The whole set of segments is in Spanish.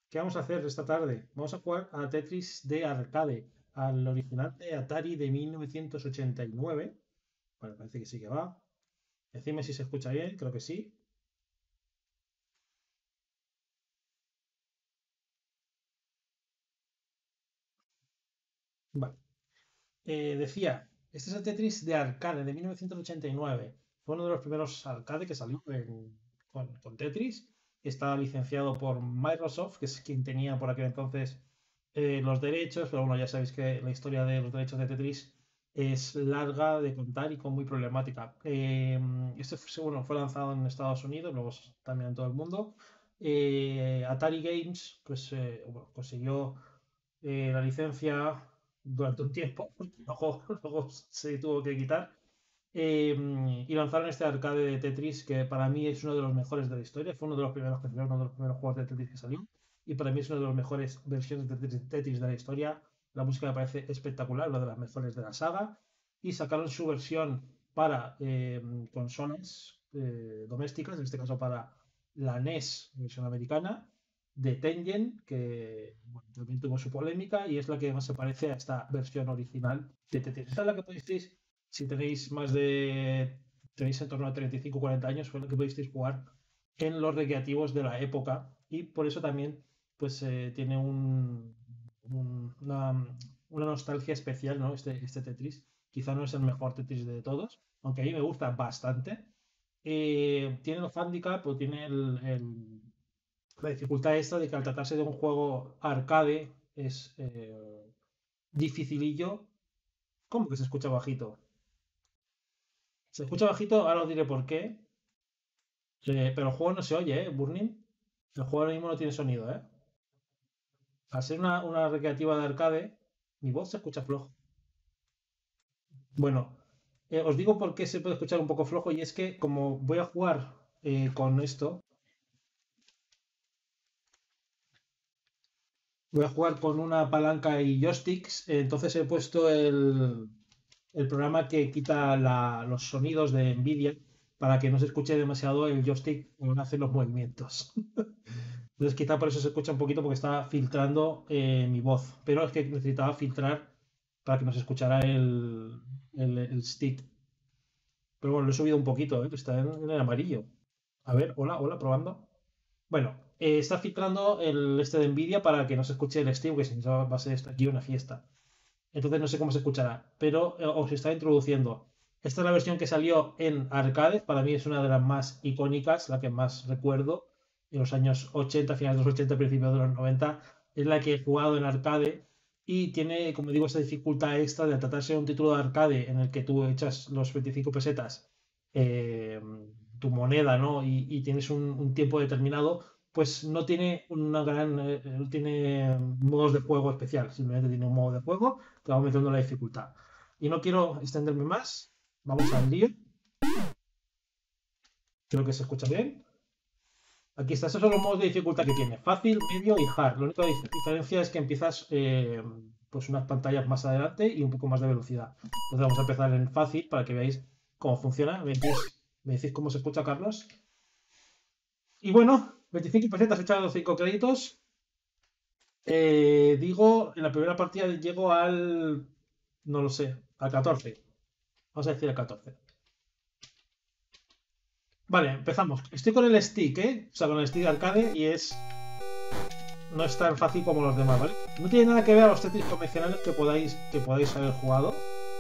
¿Qué vamos a hacer esta tarde? Vamos a jugar a Tetris de arcade, al original de Atari de 1989. Vale, parece que sí que va. Decime si se escucha bien, creo que sí. Vale. Decía, este es el Tetris de arcade de 1989. Fue uno de los primeros arcade que salió con Tetris. Está licenciado por Microsoft, que es quien tenía por aquel entonces los derechos, pero bueno, ya sabéis que la historia de los derechos de Tetris es larga de contar y con muy problemática. Bueno, fue lanzado en Estados Unidos, luego también en todo el mundo. Atari Games pues, bueno, consiguió la licencia durante un tiempo, luego se tuvo que quitar. Y lanzaron este arcade de Tetris que para mí es uno de los mejores de la historia. Fue uno de los primeros que salió, uno de los primeros juegos de Tetris que salió. Y para mí es una de las mejores versiones de Tetris de la historia. La música me parece espectacular, una de las mejores de la saga. Y sacaron su versión para consolas domésticas, en este caso para la NES, versión americana, de Tengen, que bueno, también tuvo su polémica y es la que más se parece a esta versión original de Tetris. Esta es la que pudisteis, si tenéis tenéis en torno a 35 o 40 años, fue la que pudisteis jugar en los recreativos de la época y por eso también pues tiene una nostalgia especial, ¿no? Este Tetris. Quizá no es el mejor Tetris de todos, aunque a mí me gusta bastante. Tiene los handicap o tiene la dificultad esta de que al tratarse de un juego arcade es dificilillo. ¿Cómo que se escucha bajito? Se escucha bajito, ahora os diré por qué. Pero el juego no se oye, ¿eh? Burning. El juego ahora mismo no tiene sonido, ¿eh? Al ser una recreativa de arcade, mi voz se escucha flojo. Bueno, os digo por qué se puede escuchar un poco flojo y es que como voy a jugar con esto, voy a jugar con una palanca y joysticks, entonces he puesto el programa que quita los sonidos de Nvidia para que no se escuche demasiado el joystick cuando hace los movimientos. Entonces quizá por eso se escucha un poquito porque está filtrando mi voz. Pero es que necesitaba filtrar para que nos escuchara el stick. Pero bueno, lo he subido un poquito, que está en el amarillo. A ver, hola, hola, probando. Bueno, está filtrando el este de Nvidia para que no se escuche el stick, porque si no va a ser esto aquí una fiesta. Entonces no sé cómo se escuchará, pero os está introduciendo. Esta es la versión que salió en arcade, para mí es una de las más icónicas, la que más recuerdo, en los años 80, finales de los 80, principios de los 90, es la que he jugado en arcade y tiene, como digo, esa dificultad extra de tratarse de un título de arcade en el que tú echas los 25 pesetas, eh, tu moneda, ¿no? Y tienes un tiempo determinado, pues no tiene no tiene modos de juego especial, simplemente tiene un modo de juego que va aumentando la dificultad. Y no quiero extenderme más, vamos al lío. Creo que se escucha bien. Aquí está, esos son los modos de dificultad que tiene, fácil, medio y hard. La única diferencia es que empiezas pues unas pantallas más adelante y un poco más de velocidad. Entonces vamos a empezar en fácil para que veáis cómo funciona. Me decís cómo se escucha, Carlos. Y bueno, 25 pesetas echados 5 créditos. Digo, en la primera partida llego al... No lo sé, al 14. Vamos a decir al 14. Vale, empezamos. Estoy con el stick, ¿eh? O sea, con el stick arcade y no es tan fácil como los demás, ¿vale? No tiene nada que ver a los Tetris convencionales que podáis haber jugado.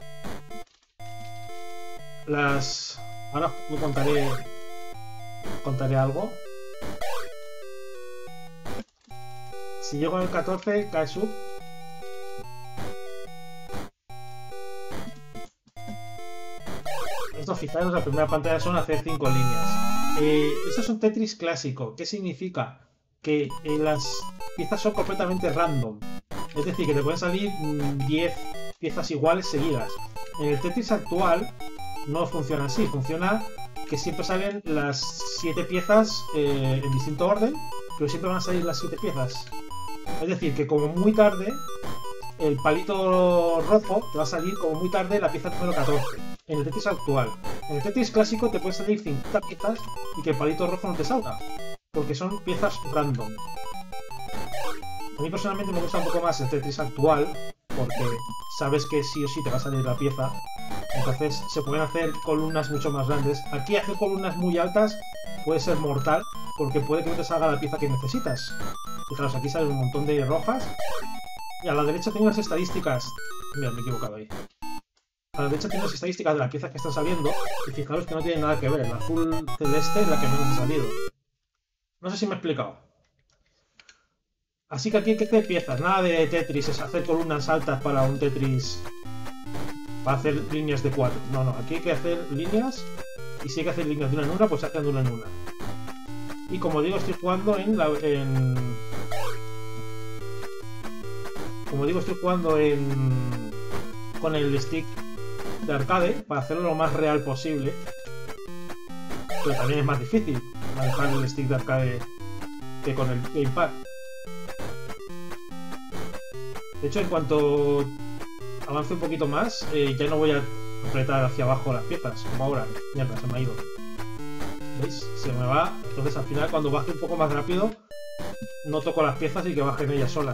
Ahora os contaré algo. Si llego al 14, cae sub. Esto, fijaros, la primera pantalla son hacer 5 líneas. Esto es un Tetris clásico. ¿Qué significa? Que las piezas son completamente random. Es decir, que te pueden salir 10 piezas iguales seguidas. En el Tetris actual no funciona así. Funciona que siempre salen las 7 piezas en distinto orden, pero siempre van a salir las 7 piezas. Es decir, que como muy tarde, el palito rojo te va a salir como muy tarde la pieza número 14. En el Tetris actual. En el Tetris clásico te pueden salir 50 piezas y que el palito rojo no te salga. Porque son piezas random. A mí personalmente me gusta un poco más el Tetris actual, porque sabes que sí o sí te va a salir la pieza. Entonces se pueden hacer columnas mucho más grandes. Aquí hacer columnas muy altas puede ser mortal, porque puede que no te salga la pieza que necesitas. Fijaros, aquí salen un montón de rojas. Y a la derecha tengo las estadísticas. Mira, me he equivocado ahí. A la derecha tengo las estadísticas de las piezas que están saliendo. Y fijaros que no tienen nada que ver. El azul celeste es la que menos ha salido. No sé si me he explicado. Así que aquí hay que hacer piezas. Nada de Tetris, es hacer columnas altas para un Tetris. Para hacer líneas de 4. No, no. Aquí hay que hacer líneas. Y si hay que hacer líneas de una en una, pues se hacen de una en una. Y como digo, estoy jugando con el stick de arcade para hacerlo lo más real posible. Pero también es más difícil manejar el stick de arcade que con el gamepad. De hecho, en cuanto avance un poquito más, ya no voy a apretar hacia abajo las piezas, como ahora. Mierda, se me ha ido. ¿Veis? Se me va. Entonces al final, cuando baje un poco más rápido, no toco las piezas y que bajen ellas solas.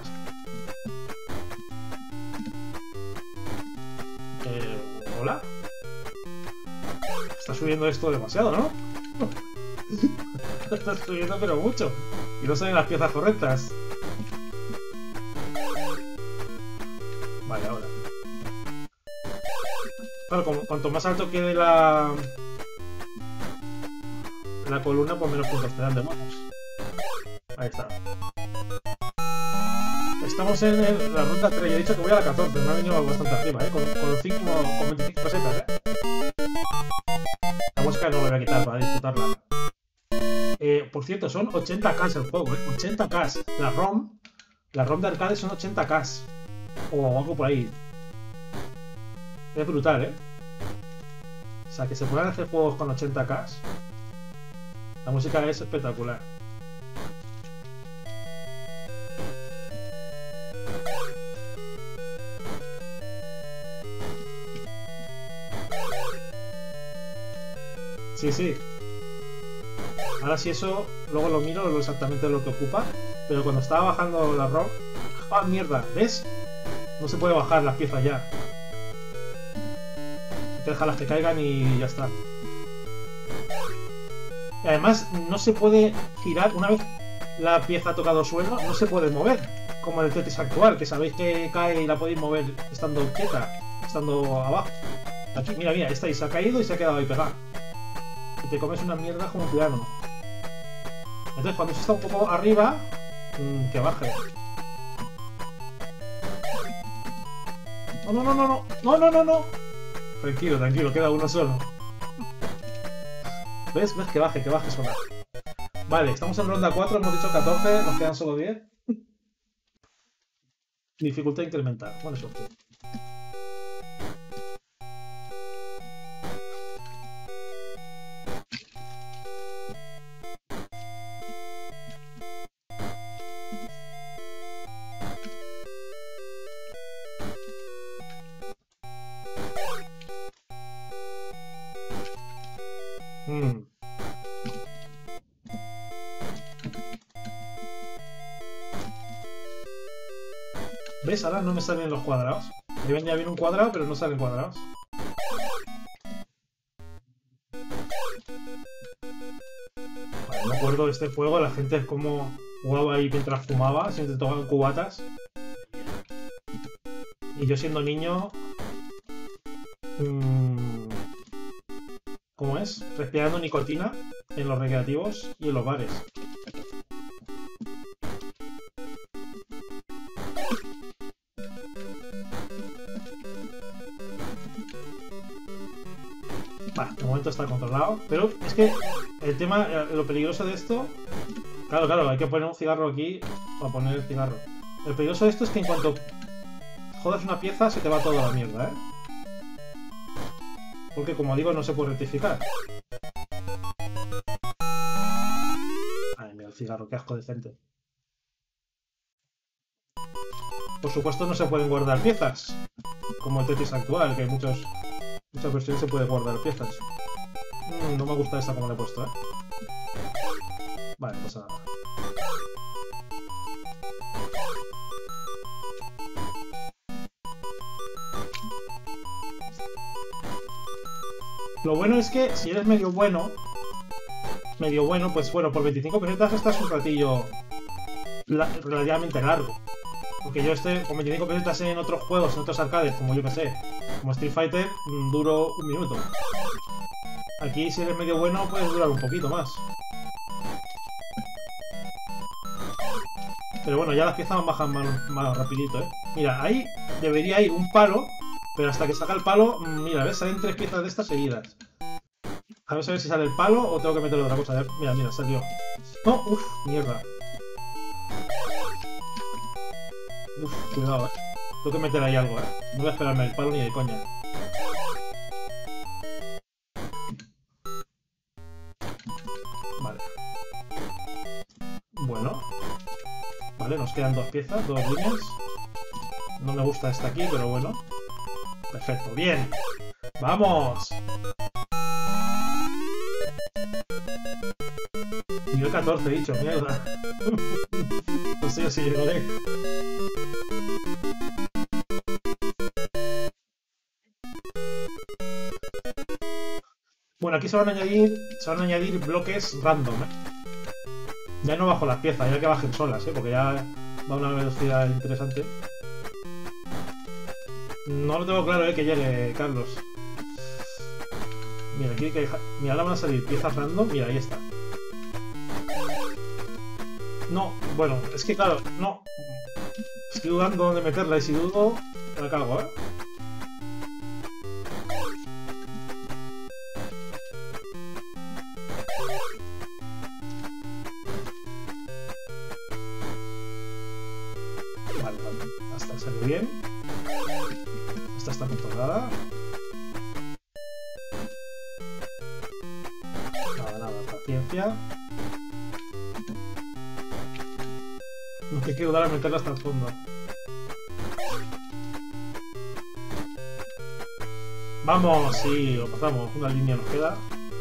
¿Hola? Está subiendo esto demasiado, ¿no? Está subiendo pero mucho. Y no salen las piezas correctas. Vale, ahora. Claro, cuanto más alto quede la columna, pues menos puntos te dan de bonus. Ahí está. Estamos en la ronda 3. Yo he dicho que voy a la 14. Me ha venido bastante arriba, ¿eh? Con 25 pesetas, ¿eh? La mosca no la voy a quitar para disfrutarla. Por cierto, son 80k el juego, ¿eh? 80k. La ROM de arcade son 80k. O algo por ahí. Es brutal, ¿eh? O sea, que se puedan hacer juegos con 80k. La música es espectacular. Sí, sí. Ahora si eso, luego lo miro, lo exactamente lo que ocupa. Pero cuando estaba bajando la ROM... ¡Ah, mierda! ¿Ves? No se puede bajar las piezas ya. Hay que dejarlas que caigan y ya está. Y además no se puede girar. Una vez la pieza ha tocado suelo, no se puede mover. Como el Tetris actual, que sabéis que cae y la podéis mover estando quieta, estando abajo. Aquí, mira, mira, esta ahí se ha caído y se ha quedado ahí pegada. Y te comes una mierda como un piano. Entonces cuando se está un poco arriba, que baje. No, no, no, no, no, no, no, no, no. Tranquilo, tranquilo, queda uno solo. ¿Ves? ¿Ves? Que baje sola. Vale, estamos en ronda 4, hemos dicho 14, nos quedan solo 10. Dificultad incremental, buena suerte. ¿Ves? Ahora no me salen los cuadrados. Deben ya bien un cuadrado, pero no salen cuadrados. Vale, me acuerdo de este juego, la gente como jugaba ahí mientras fumaba, siempre tocaban cubatas. Y yo siendo niño... ¿cómo es? Respirando nicotina en los recreativos y en los bares. De momento está controlado, pero es que el tema, lo peligroso de esto... Claro, claro, hay que poner un cigarro aquí para poner el cigarro. El peligroso de esto es que en cuanto jodas una pieza se te va toda la mierda, ¿eh? Porque como digo, no se puede rectificar. Ay, mira el cigarro, qué asco decente. Por supuesto no se pueden guardar piezas, como el Tetris actual, que muchas versiones se puede guardar piezas. No me gusta esta como la he puesto, ¿eh? Vale, no pasa nada. Lo bueno es que si eres medio bueno, pues bueno, por 25 pesetas estás un ratillo relativamente largo. Porque yo con 25 pesetas en otros juegos, en otros arcades, como yo que sé, como Street Fighter, duro un minuto. Aquí si eres medio bueno puedes durar un poquito más. Pero bueno, ya las piezas bajan más rapidito, ¿eh? Mira, ahí debería ir un palo, pero hasta que saca el palo, mira, ¿ves? Salen 3 piezas de estas seguidas. A ver si sale el palo o tengo que meterle otra cosa. Mira, mira, salió. No, uff, mierda. Uff, cuidado, tengo que meter ahí algo, no voy a esperarme el palo ni de coña. Vale. Bueno. Vale, nos quedan 2 piezas, 2 líneas. No me gusta esta aquí, pero bueno. Perfecto, bien. ¡Vamos! Nivel 14 he dicho, mierda. No sé si llegaré. Bueno, aquí se van a añadir bloques random, ¿eh? Ya no bajo las piezas, ya que bajen solas, ¿eh? Porque ya va a una velocidad interesante. No lo tengo claro, que llegue, Carlos. Mira, aquí hay que dejar... Mira, ahora van a salir piezas random. Mira, ahí está. No, bueno, es que claro, no. Estoy dudando dónde meterla y si dudo, la cago, ¿eh? Vale, vale. Hasta salió bien. Esta está controlada. Nada, nada, paciencia. No hay que dudar a meterla hasta el fondo. ¡Vamos! Sí, lo pasamos. Una línea nos queda.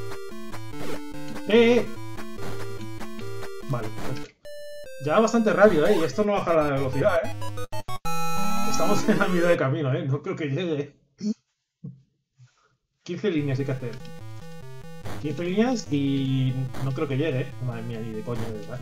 ¡Eh! Vale, perfecto. Ya va bastante rápido, ¿eh? Y esto no baja la velocidad, ¿eh? Estamos en la mitad de camino, ¿eh? No creo que llegue. 15 líneas hay que hacer. 15 líneas y no creo que llegue, ¿eh? Madre mía, ni de coña, de verdad.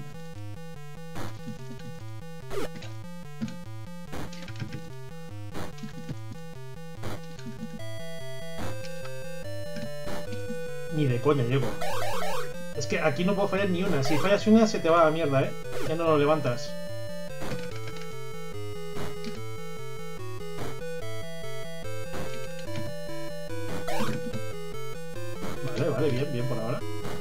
Ni de coña llego. Es que aquí no puedo fallar ni una. Si fallas una se te va a la mierda, ¿eh? Ya no lo levantas. Vale, vale, bien, bien por ahora.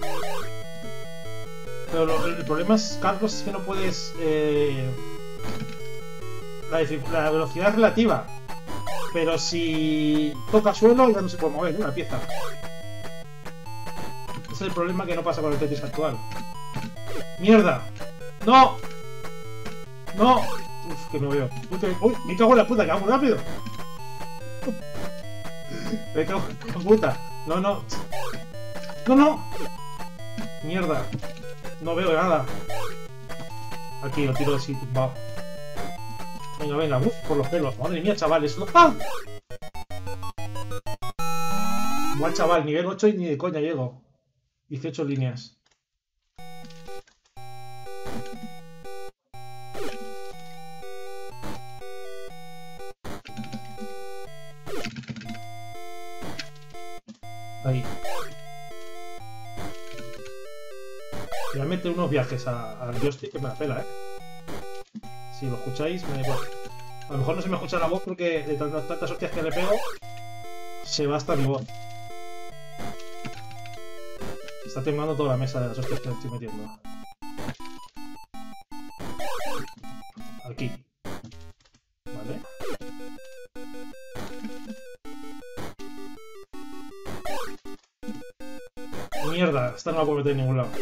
Pero el problema es, Carlos, es que no puedes... La velocidad es relativa. Pero si toca suelo ya no se puede mover una pieza. Ese es el problema que no pasa con el Tetris actual. ¡Mierda! ¡No! ¡No! Uf, que me veo. ¡Uy! ¡Me cago en la puta! ¡Que va muy rápido! ¡Me cago en la puta! ¡No, no! ¡No, no! ¡Mierda! No veo nada. Aquí lo tiro así, va. Venga, venga, uf, por los pelos. Madre mía, chavales. ¡Ah! Buah, chaval, nivel 8 y ni de coña llego. 18 líneas. Ahí. Voy a meter unos viajes al joystick que me la pela, ¿eh? Si lo escucháis, me da igual. A lo mejor no se me escucha la voz porque de tantas hostias que le pego, se va hasta mi voz. Está temblando toda la mesa de las hostias que le estoy metiendo. Aquí. Vale. Mierda, esta no la puedo meter en ningún lado.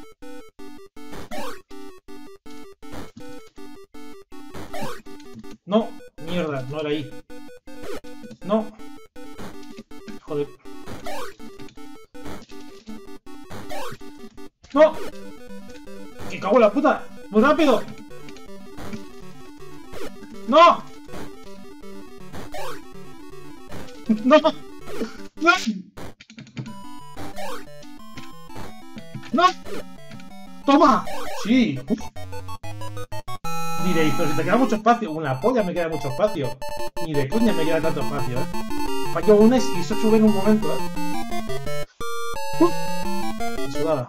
No, mierda, no era ahí. No. Joder. ¡No! ¡Que cago en la puta! ¡Muy rápido! ¡No! ¡No! ¡No! ¡No! ¡Toma! ¡Sí! Uf. Diréis, pero si te queda mucho espacio. Una polla me queda mucho espacio. Ni de coña me queda tanto espacio, ¿eh? Fallo un y eso sube en un momento, ¿eh? Sudada.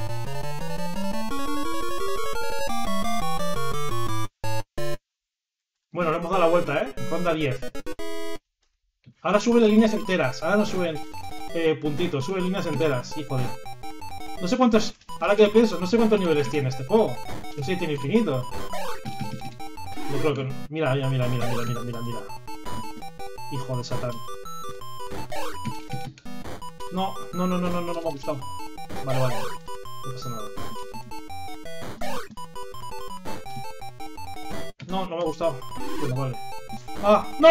Bueno, le hemos dado la vuelta, ¿eh? Ronda 10. Ahora suben líneas enteras. Ahora no suben puntitos, suben líneas enteras. Híjole. No sé cuántos... Ahora que pienso, no sé cuántos niveles tiene este juego. No sé si tiene infinito. No creo que no. Mira. Hijo de Satán. No me ha gustado. Vale. No pasa nada. No me ha gustado. Bueno, vale. ¡Ah! ¡No!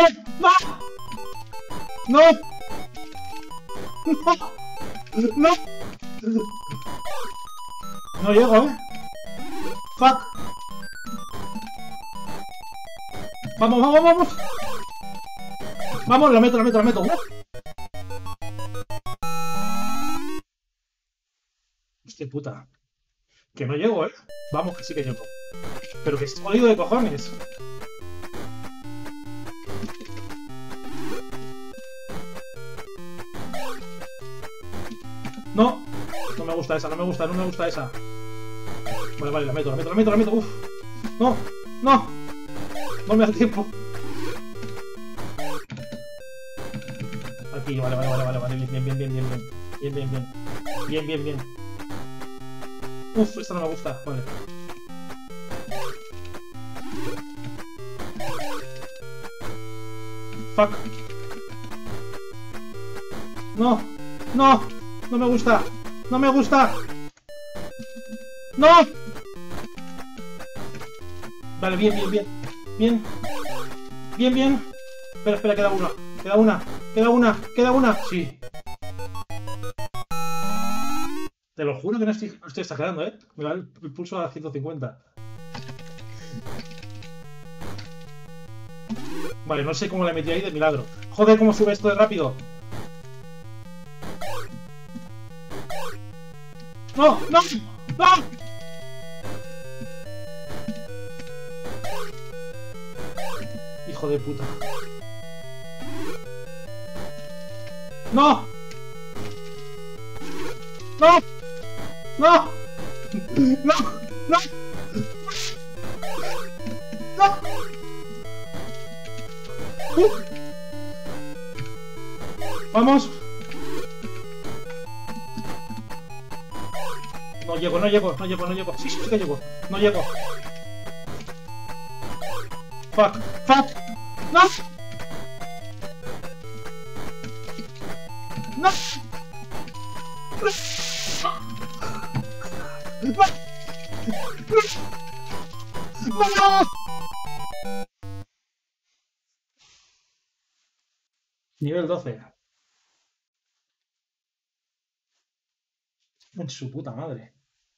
No llego, ¿eh? ¡Fuck! ¡Vamos! ¡Vamos! ¡La meto! Hostia puta. Que no llego, ¿eh? Vamos, que sí que llego. Pero que estoy jodido de cojones. No me gusta esa, no me gusta esa. Vale, la meto. Uf. No me da tiempo. Aquí, vale. Bien. Uf, esta no me gusta, vale. Fuck. No me gusta. ¡No! Vale, bien. Espera, queda una. Sí. Te lo juro que no estoy exagerando, ¿eh? Me va el pulso a 150. Vale, no sé cómo la metí ahí de milagro. Joder, cómo sube esto de rápido. ¡No! Hijo de puta. ¡No! ¡Vamos! No llego. Sí, que llego. No llego. Fuck. ¡No! Nivel 12. En su puta madre.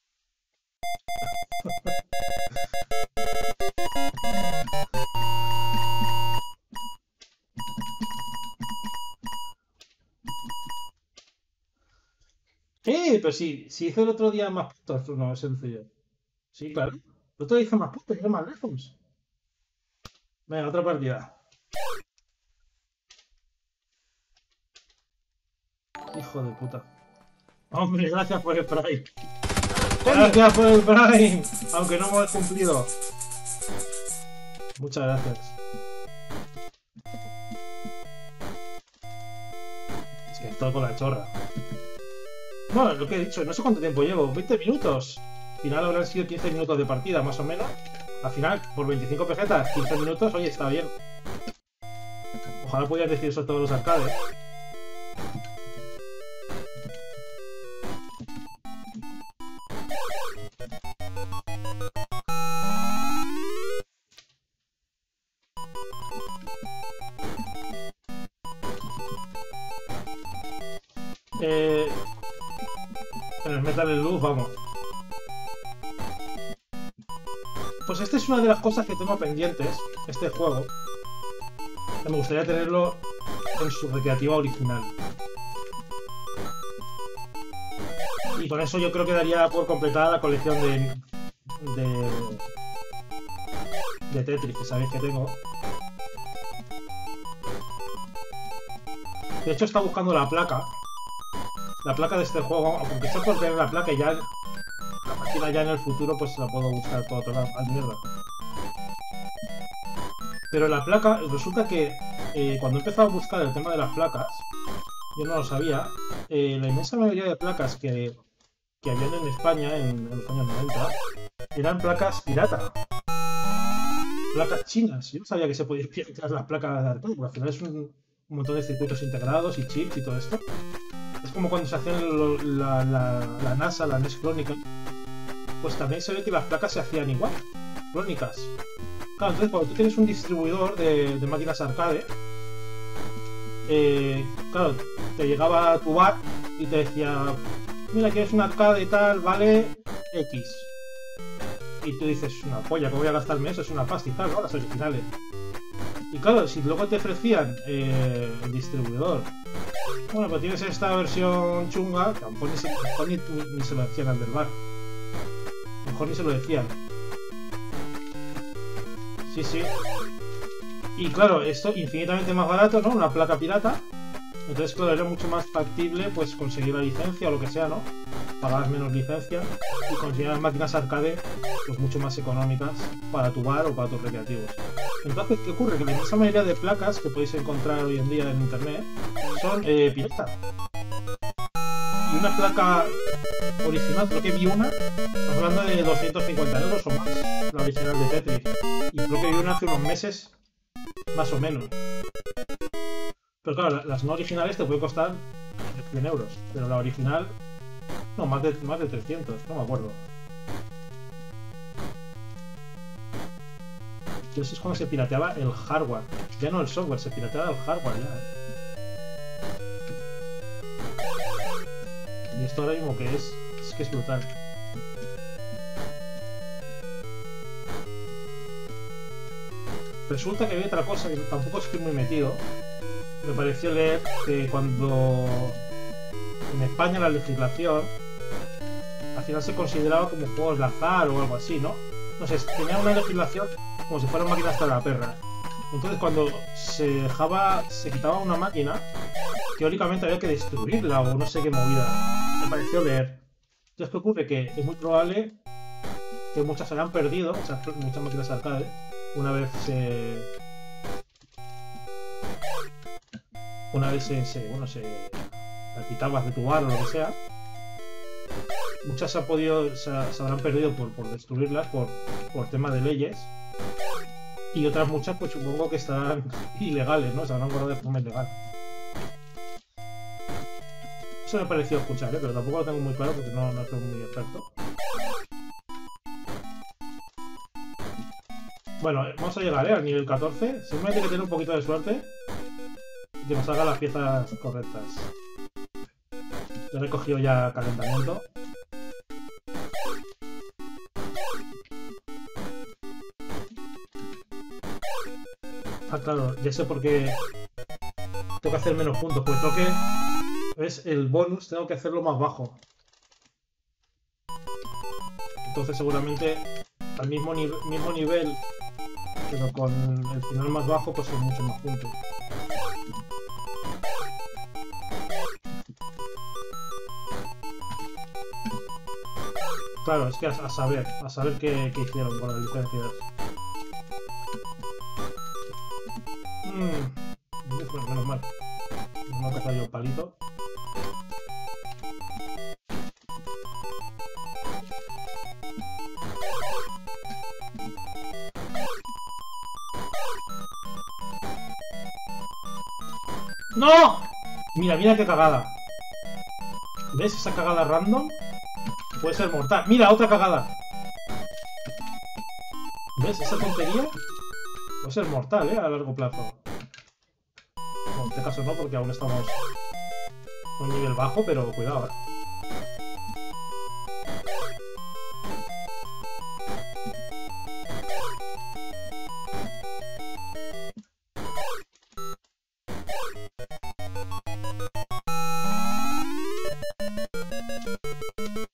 Pero si hice el otro día más puntos, no, es sencillo. Sí, claro. El otro día hice más puntos, llegué más lejos. Venga, otra partida. Hijo de puta. Hombre, gracias por el Prime. Gracias por el Prime. Aunque no hemos cumplido. Muchas gracias. Es que estoy con la chorra. Bueno, lo que he dicho, no sé cuánto tiempo llevo. 20 minutos. Al final habrán sido 15 minutos de partida, más o menos. Al final, por 25 pesetas, 15 minutos, oye, está bien. Ojalá pudieras decir eso a todos los arcades. En el Metal Slug, vamos. Pues esta es una de las cosas que tengo pendientes, este juego. Que me gustaría tenerlo en su recreativa original. Y con eso yo creo que daría por completada la colección de, de Tetris, que sabéis que tengo. De hecho está buscando la placa. La placa de este juego, aunque sea por tener la placa y ya la máquina ya en el futuro pues la puedo buscar por otra mierda. Pero la placa, resulta que cuando he empezado a buscar el tema de las placas, yo no lo sabía, la inmensa mayoría de placas que habían en España en los años 90 eran placas pirata. Placas chinas. Yo no sabía que se podían piratear las placas de arcade, porque al final es un montón de circuitos integrados y chips y todo esto. Es como cuando se hacían la NASA, la NES Chronicle, pues también se ve que las placas se hacían igual, crónicas. Claro, entonces cuando tú tienes un distribuidor de máquinas arcade, claro, te llegaba a tu bar y te decía, mira, quieres un arcade y tal, vale X. Y tú dices, una polla, que voy a gastarme eso, es una pasta y tal, ¿no? Las originales. Y claro, si luego te ofrecían el distribuidor, bueno, pues tienes esta versión chunga, que a lo mejor ni se lo decían al del bar. A lo mejor ni se lo decían. Sí, sí. Y claro, esto infinitamente más barato, ¿no? Una placa pirata. Entonces, claro, era mucho más factible pues conseguir la licencia o lo que sea, ¿no? Pagar menos licencia y conseguir las máquinas arcade pues mucho más económicas para tu bar o para tus recreativos. Entonces, ¿qué ocurre? Que la inmensa mayoría de placas que podéis encontrar hoy en día en internet son pirata. Y una placa original, creo que vi una, estamos hablando de 250 euros o más, la original de Tetris. Y creo que vi una hace unos meses, más o menos. Pero claro, las no originales te pueden costar 100 euros, pero la original, no, más de 300, no me acuerdo. Entonces es cuando se pirateaba el hardware, ya no el software, se pirateaba el hardware ya. Y esto ahora mismo que es que es brutal. Resulta que había otra cosa que tampoco estoy muy metido. Me pareció leer que cuando en España la legislación al final se consideraba como juegos de azar o algo así, ¿no? No sé, tenía una legislación como si fueran máquinas de la perra. Entonces cuando se quitaba una máquina, teóricamente había que destruirla o no sé qué movida. Me pareció leer. Entonces, ¿qué ocurre? Que es muy probable que muchas se hayan perdido, muchas máquinas arcade, una vez la quitabas de tu bar o lo que sea. Muchas se habrán perdido por destruirlas por tema de leyes. Y otras muchas pues supongo que estarán ilegales, ¿no? Se habrán guardado de forma ilegal. Eso me pareció escuchar, pero tampoco lo tengo muy claro porque no soy muy experto. Bueno, vamos a llegar al nivel 14. Simplemente hay que tener un poquito de suerte y que nos haga las piezas correctas. Yo he cogido ya calentamiento. Ah, claro, ya sé por qué tengo que hacer menos puntos, pues tengo que... ¿Ves? El bonus tengo que hacerlo más bajo. Entonces seguramente al mismo nivel, pero con el final más bajo, pues son muchos más puntos. Claro, es que a saber qué hicieron con las licencias. Pues menos mal. Menos mal que ha salido palito. ¡No! Mira, mira qué cagada. ¿Ves esa cagada random? Puede ser mortal. ¡Mira, otra cagada! ¿Ves esa tontería? Puede ser mortal, a largo plazo. Bueno, en este caso no, porque aún estamos a un nivel bajo, pero cuidado,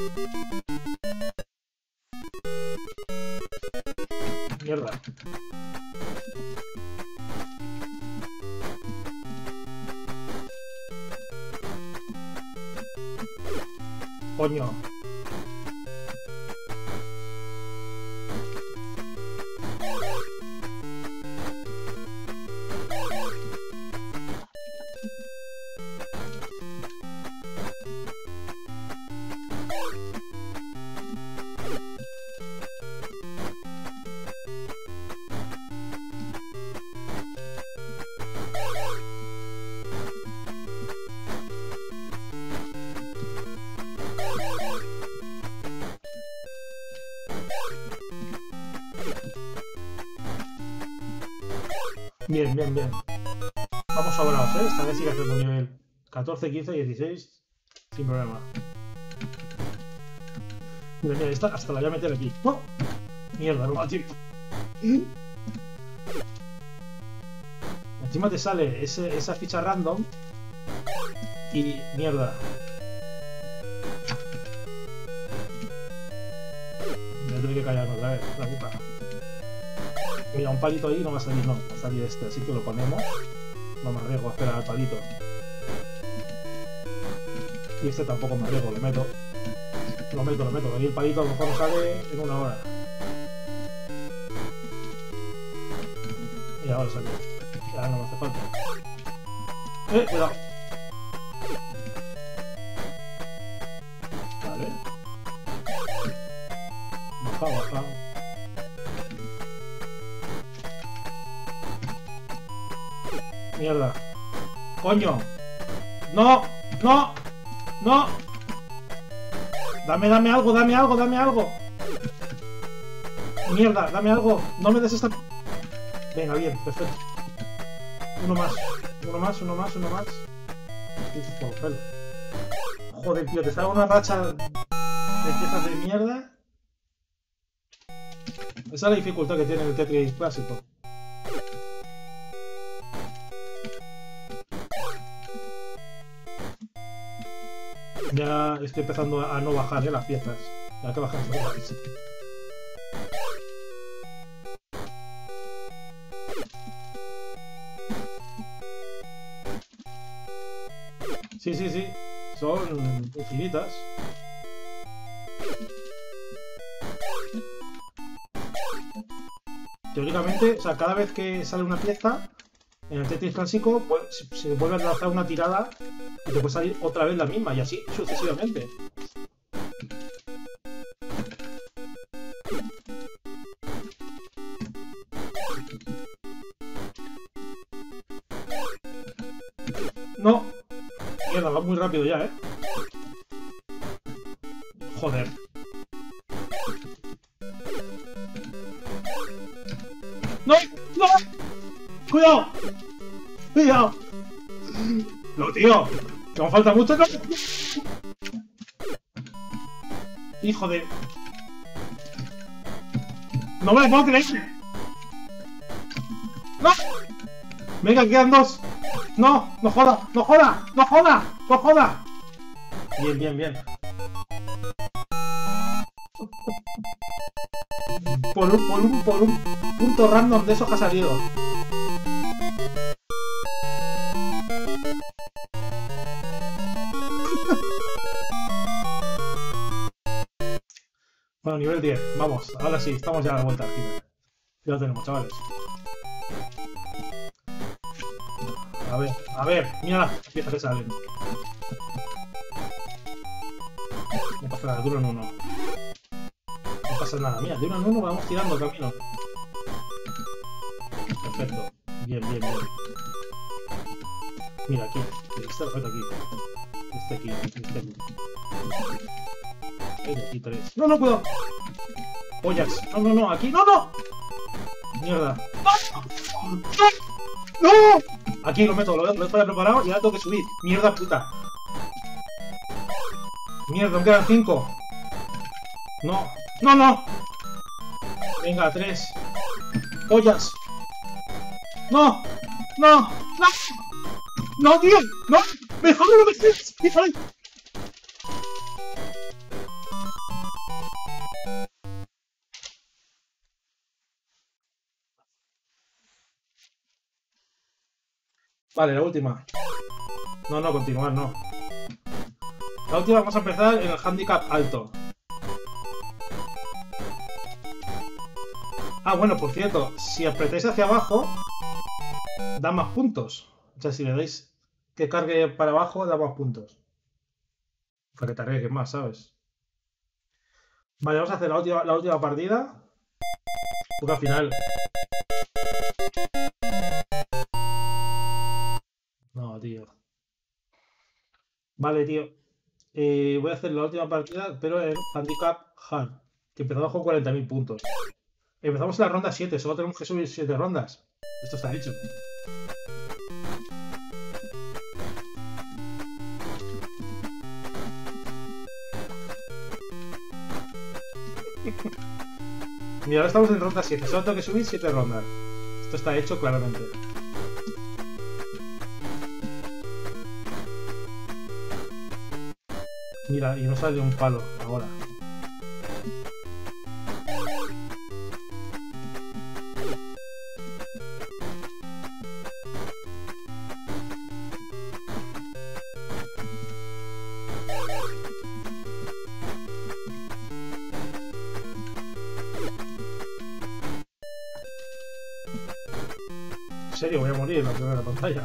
Mierda. Coño. Bien, bien, bien. Vamos sobrados, ¿eh? Esta vez sí que hacemos nivel 14, 15, 16. Sin problema. Mira, mira, esta hasta la voy a meter aquí. ¡Oh! Mierda, no me da tiempo. Encima te sale esa ficha random. Y mierda. Me voy a tener que callar otra vez, la puta. Mira, un palito ahí no va a salir, no, va a salir este, así que lo ponemos. No me arriesgo a esperar al palito. Y este tampoco me arriesgo, lo meto. Lo meto. Ahí el palito a lo mejor no sale en una hora. Y ahora salió. Ya no me hace falta. Cuidado. Vale. Baja. Mierda. ¡Coño! ¡No! ¡No! ¡No! Dame algo. Mierda, dame algo. No me des esta... Venga, bien, perfecto. Uno más. Joder, tío, te salga una racha de piezas de mierda. Esa es la dificultad que tiene el Tetris clásico. Ya estoy empezando a no bajar las piezas. Ya que bajar todas. Sí. Son infinitas. Teóricamente, o sea, cada vez que sale una pieza en el Tetris clásico, pues, se vuelve a lanzar una tirada y te puede salir otra vez la misma, y así sucesivamente. No. Mierda, va muy rápido ya, ¿eh? Joder. ¡No! ¡Cuidado! No, tío. Que me falta mucho. ¡No! Hijo de... No me lo puedo creer. ¡No! Venga, quedan dos. ¡No! ¡No joda! Bien. Por un punto random de esos que ha salido. Bueno, nivel 10. Vamos, ahora sí, estamos ya a la vuelta aquí. Ya lo tenemos, chavales. A ver, mira las piezas que salen. No pasa nada, de uno en uno. No pasa nada, mira, de uno en uno vamos tirando el camino. Perfecto, bien. Mira, aquí, este objeto aquí. Este aquí. Aquí 3. No, cuidado. Pollas. No, aquí, no. Mierda. ¡No! Aquí lo meto, lo he preparado y ahora tengo que subir. Mierda puta. Mierda, me quedan 5. No. Venga, 3. Pollas. No, tío. No. Mejor no me dejes. Vale, la última. No, continuar, no. La última vamos a empezar en el handicap alto. Ah, bueno, por cierto, si apretáis hacia abajo, da más puntos. O sea, si le dais que cargue para abajo, da más puntos. Para que te arriesgues más, ¿sabes? Vale, vamos a hacer la última partida. Porque al final... No, tío. Vale, tío. Voy a hacer la última partida, pero en handicap hard. Que empezamos con 40.000 puntos. Empezamos en la ronda 7, solo tenemos que subir 7 rondas. Esto está hecho. Mira, ahora estamos en ronda 7, solo tengo que subir 7 rondas. Esto está hecho claramente. Mira, y no sale un palo ahora. En serio, voy a morir en la primera pantalla.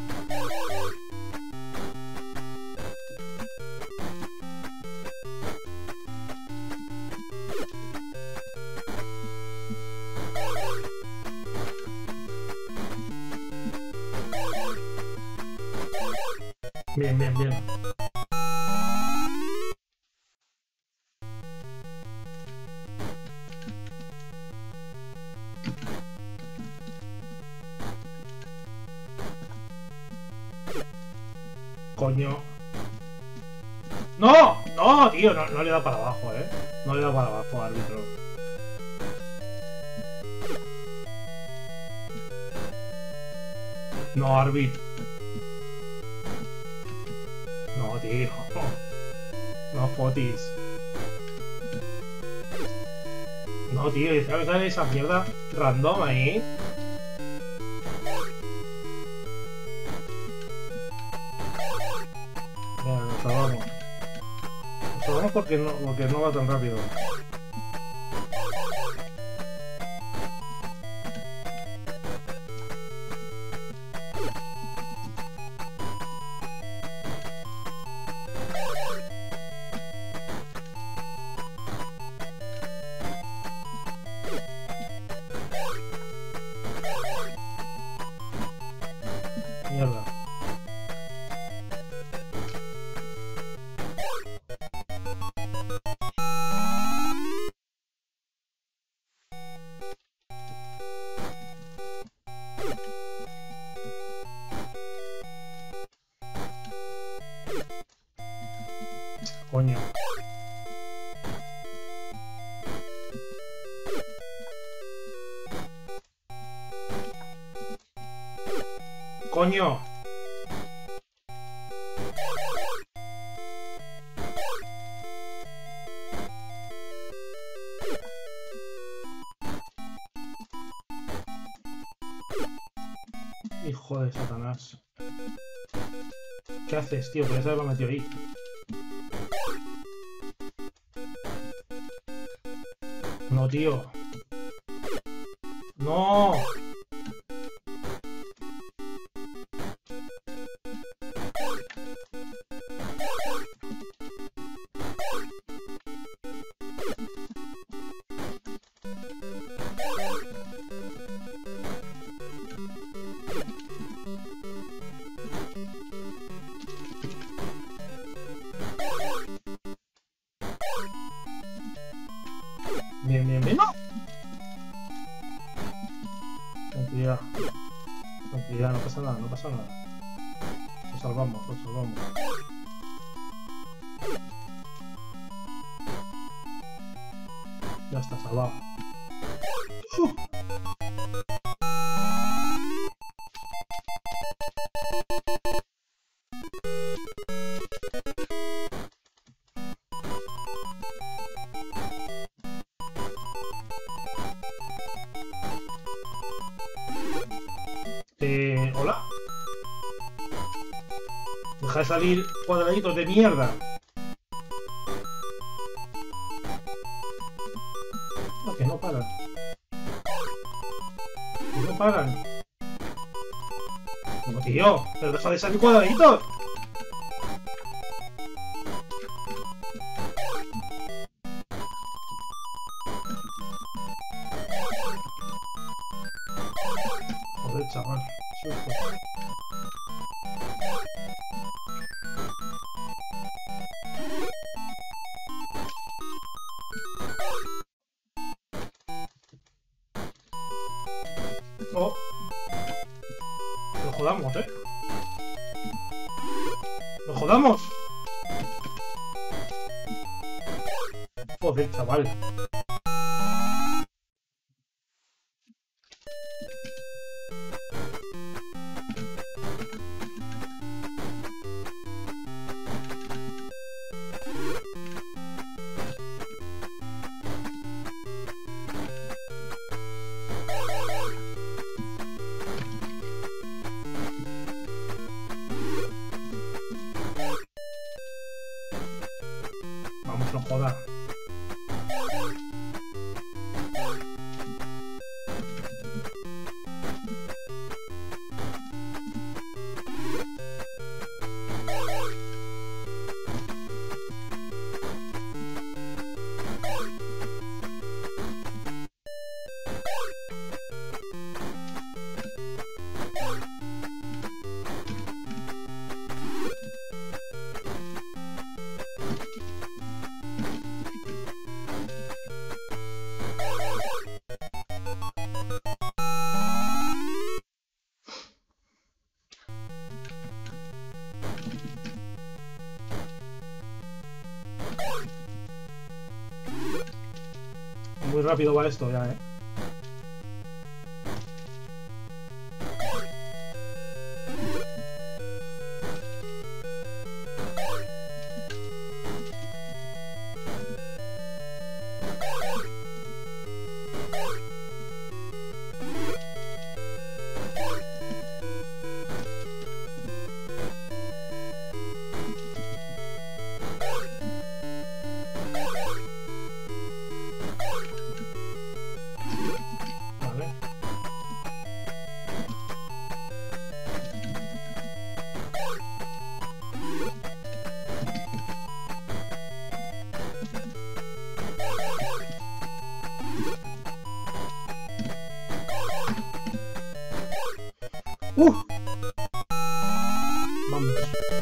Bien, bien, bien. Coño. ¡No! ¡No, tío! No le da para abajo, ¿eh? No le da para abajo, árbitro. No, árbitro. No, tío. No fotis. No, tío, y sabes esa mierda random ahí. Venga, nos salvamos. Nos salvamos porque no va tan rápido. Mierda. Coño. Coño. Hijo de Satanás. ¿Qué haces, tío? Podrías haberlo metido ahí. No, tío. ¡No! Bien, bien, bien. ¡No! Tranquilidad. Tranquilidad, no pasa nada, no pasa nada. Lo salvamos, lo salvamos. Ya está, salvado. ¿Hola? Deja de salir cuadraditos de mierda. No, que no paran. Que no paran. Como tío, pero deja de salir cuadraditos. Joder, chaval. Susto. Oh. Lo jodamos, ¡Lo jodamos! Joder, chaval. Vamos, no joda. Muy rápido va esto ya, Vale. Vamos.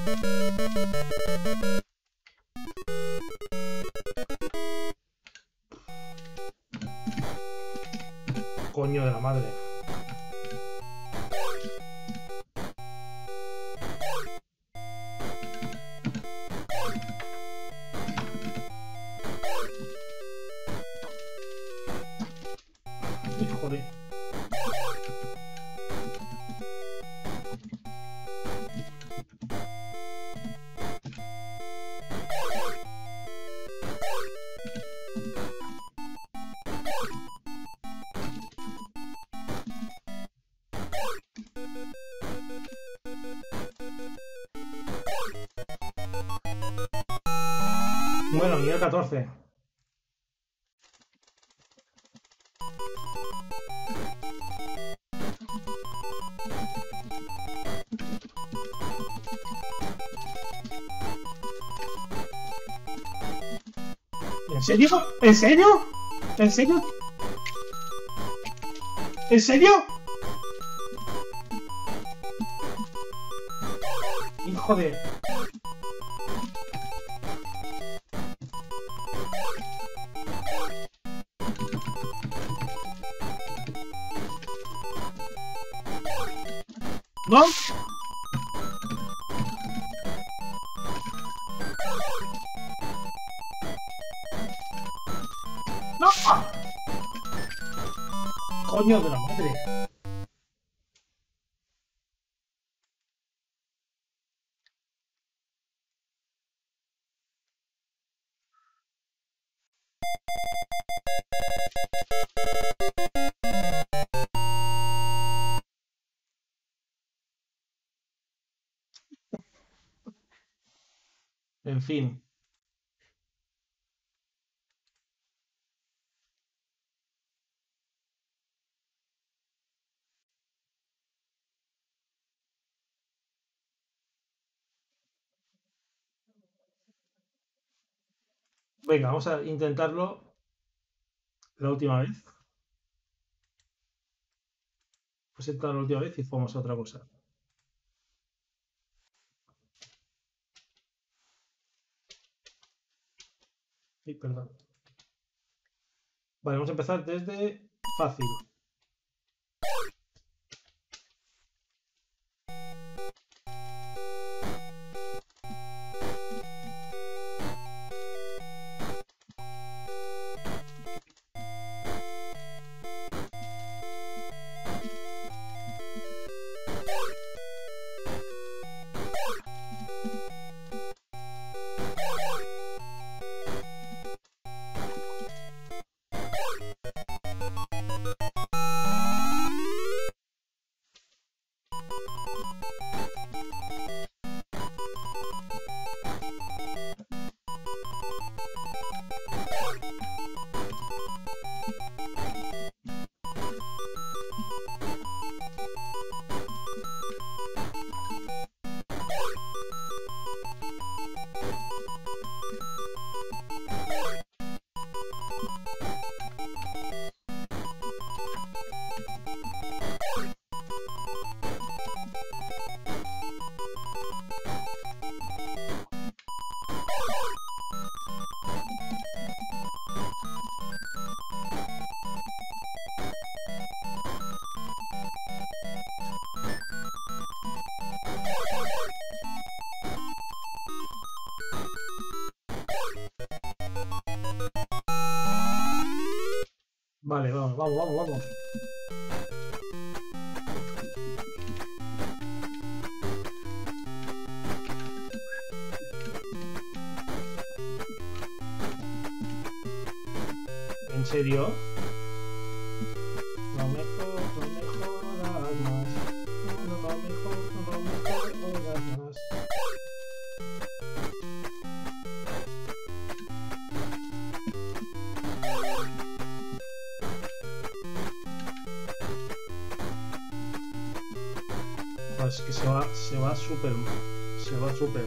Coño de la madre. Hijo de... Bueno, nivel 14. ¿En serio? ¿En serio? ¿En serio? ¿En serio? Hijo de... ¿No? ¡No! Coño de la madre. En fin. Venga, vamos a intentarlo la última vez. Pues esta la última vez y jugamos a otra cosa. Ay, perdón. Vale, vamos a empezar desde fácil. Vale, vamos. ¿En serio? No mejoras más. No mejoras más. Pues que se va súper. Se va súper.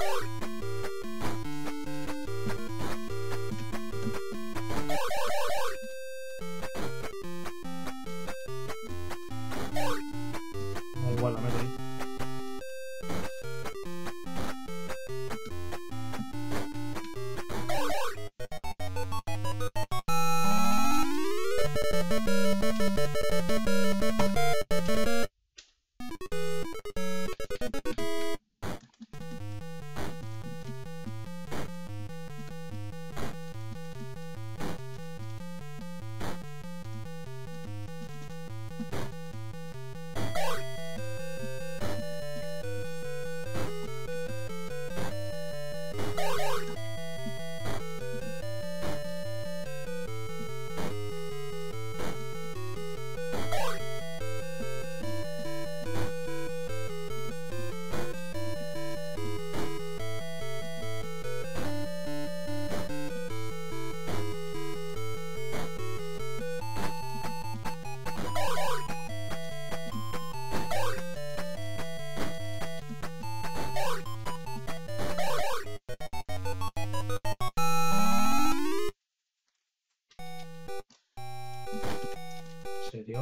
Da igual, la meto ahí. ¿En serio?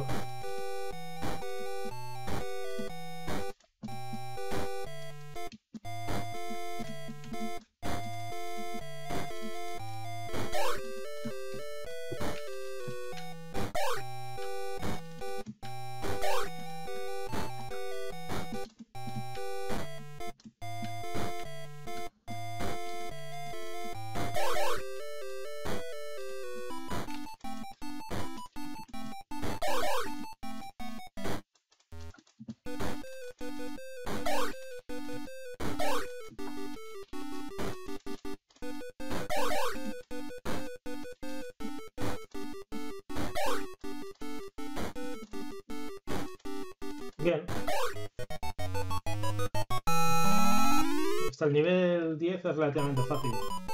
Bien. Hasta el nivel 10 es relativamente fácil.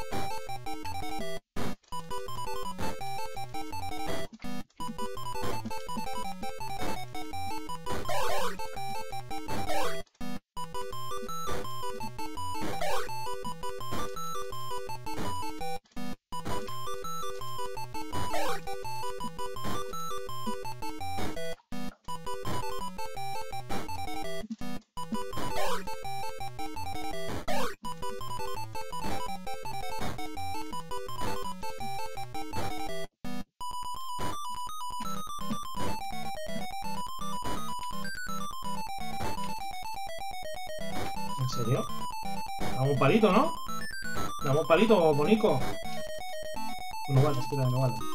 ¿En serio? Dame un palito, ¿no? Dame un palito, bonico. No vale, espera, no vale.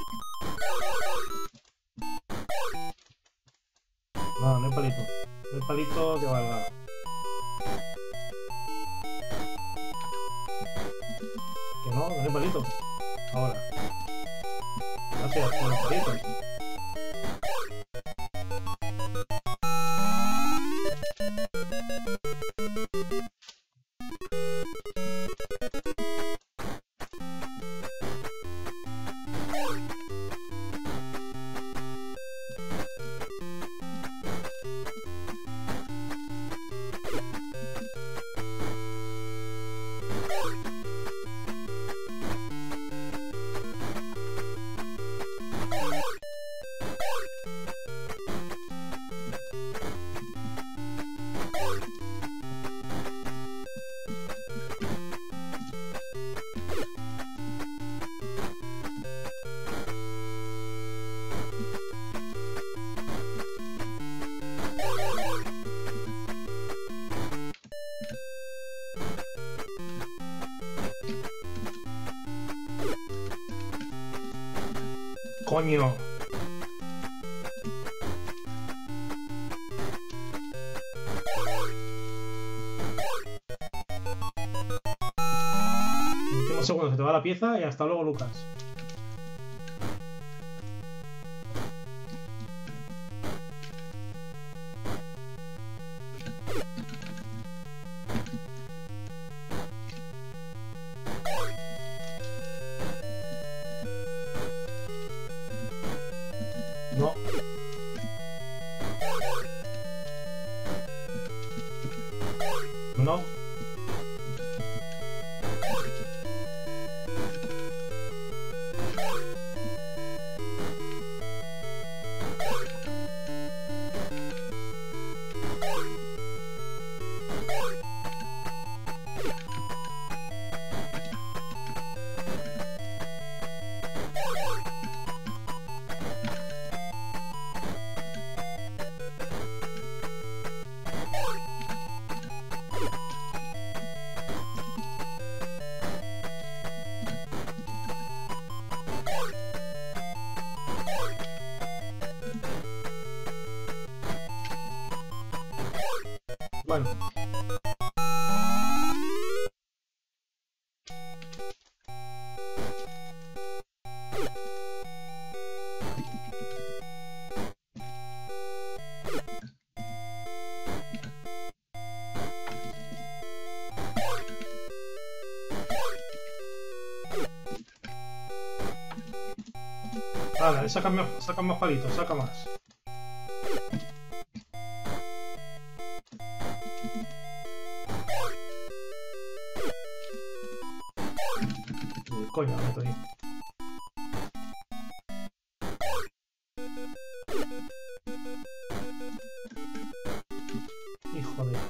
No, no hay palito. No hay palito que valga. Que no hay palito. Ahora. Gracias por el palito. Coño. Último segundo, se te va la pieza y hasta luego, Lucas. No. No. Bueno. Vale, saca más palitos, saca más. Uy, coño, me meto ahí. Hijo de...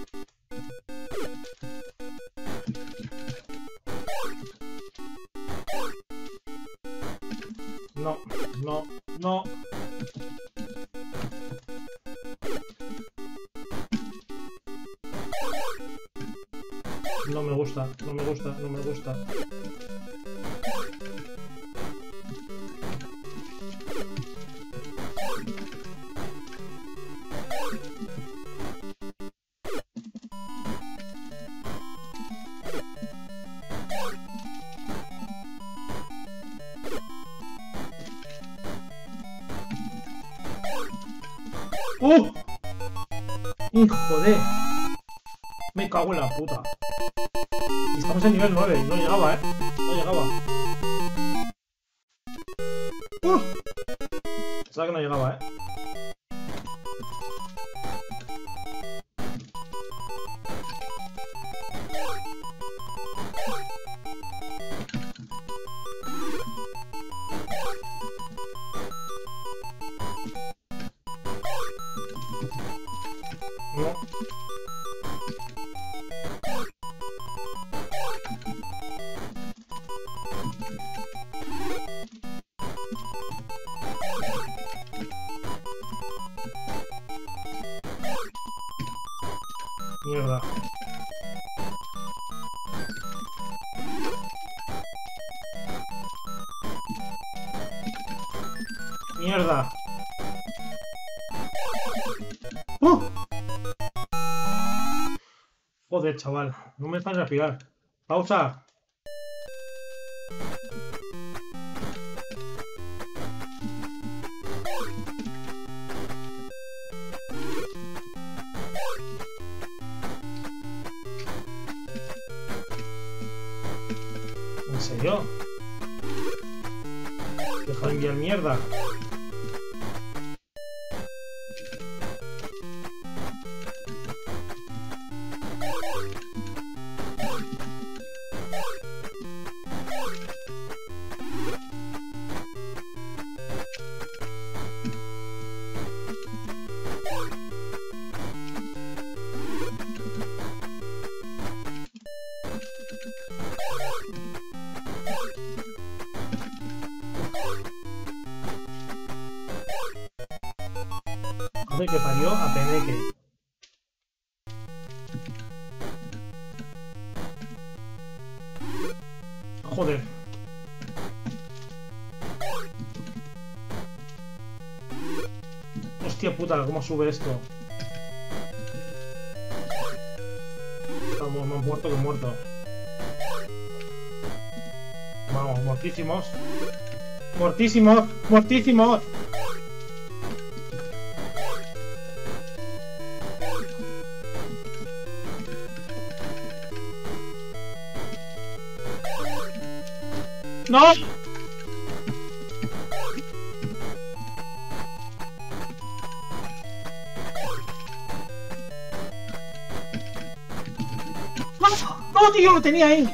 No, no, no. No me gusta, no me gusta, no me gusta. ¡Oh! ¡Hijo de! Me cago en la puta. Y estamos en nivel 9. No llegaba, ¿eh? No llegaba. Pensaba que no llegaba, ¿eh? No. Mierda. Mierda. ¡Oh! Joder, chaval. No me dejas respirar. Pausa. ¿En serio? Deja de enviar mierda. Joder, que parió a Peneque. Joder. Hostia puta, ¿cómo sube esto? Estamos más muerto que muerto. Vamos, muertísimos. ¡Muertísimos! ¡Muertísimos! ¡No! ¡No, tío! ¡Lo tenía ahí!